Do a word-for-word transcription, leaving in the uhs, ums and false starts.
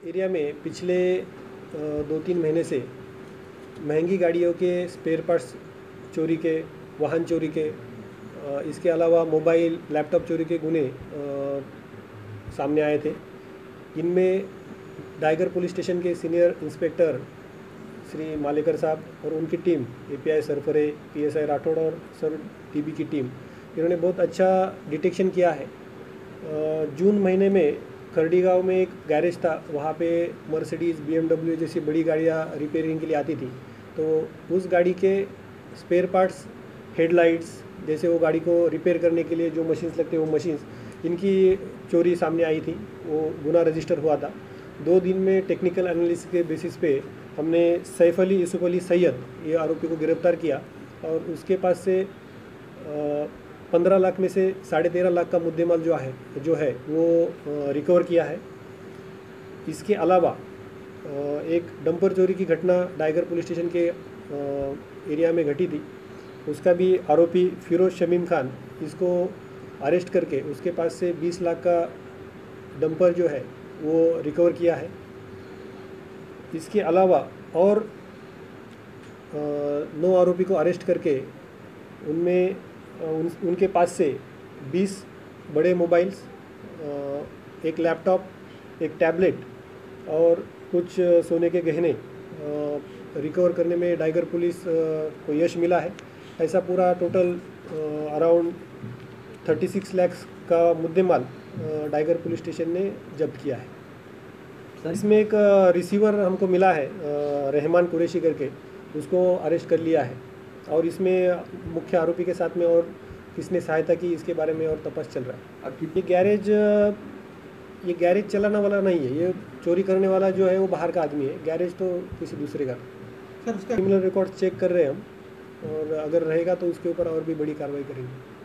Area में पिछले दो तीन महीने से महंगी गाड़ियों के स्पेयर पार्ट्स चोरी के, वाहन चोरी के, इसके अलावा मोबाइल लैपटॉप चोरी के गुने सामने आए थे। इनमें डाइगर पुलिस स्टेशन के सीनियर इंस्पेक्टर श्री मालेकर साहब और उनकी team, API Sarfare, PSI Rathod और सर टीबी की टीम, इन्होंने बहुत अच्छा डिटेक्शन किया है। जून महीने में खरड़ी गांव में एक गैरेज था, वहाँ पे मर्सिडीज़, बीएमडब्ल्यू जैसी बड़ी गाड़ियाँ रिपेयरिंग के लिए आती थी। तो उस गाड़ी के स्पेयर पार्ट्स, हेडलाइट्स, जैसे वो गाड़ी को रिपेयर करने के लिए जो मशीन्स लगते हैं वो मशीन्स, इनकी चोरी सामने आई थी। वो गुना रजिस्टर हुआ था। दो दिन में टेक्निकल एनालिसिस के बेसिस पे हमने सैफ अली यूसुफ अली सैयद, ये आरोपी को गिरफ्तार किया और उसके पास से पंद्रह लाख में से साढ़े तेरह लाख का मुद्देमाल जो है जो है वो रिकवर किया है। इसके अलावा एक डंपर चोरी की घटना डाइगर पुलिस स्टेशन के एरिया में घटी थी। उसका भी आरोपी फिरोज शमीम खान, इसको अरेस्ट करके उसके पास से बीस लाख का डंपर जो है वो रिकवर किया है। इसके अलावा और नौ आरोपी को अरेस्ट करके उनमें उन, उनके पास से बीस बड़े मोबाइल्स, एक लैपटॉप, एक टैबलेट और कुछ सोने के गहने रिकवर करने में डाइगर पुलिस को यश मिला है। ऐसा पूरा टोटल अराउंड छत्तीस लाख का मुद्देमाल डाइगर पुलिस स्टेशन ने जब्त किया है। इसमें एक रिसीवर हमको मिला है, रहमान कुरैशी करके, उसको अरेस्ट कर लिया है और इसमें मुख्य आरोपी के साथ में और किसने सहायता की इसके बारे में और तपास चल रहा है। ये गैरेज ये गैरेज चलाने वाला नहीं है, ये चोरी करने वाला जो है वो बाहर का आदमी है। गैरेज तो किसी दूसरे का। सर उसका क्रिमिनल रिकॉर्ड चेक कर रहे हैं हम, और अगर रहेगा तो उसके ऊपर और भी बड़ी कार्रवाई करेंगे।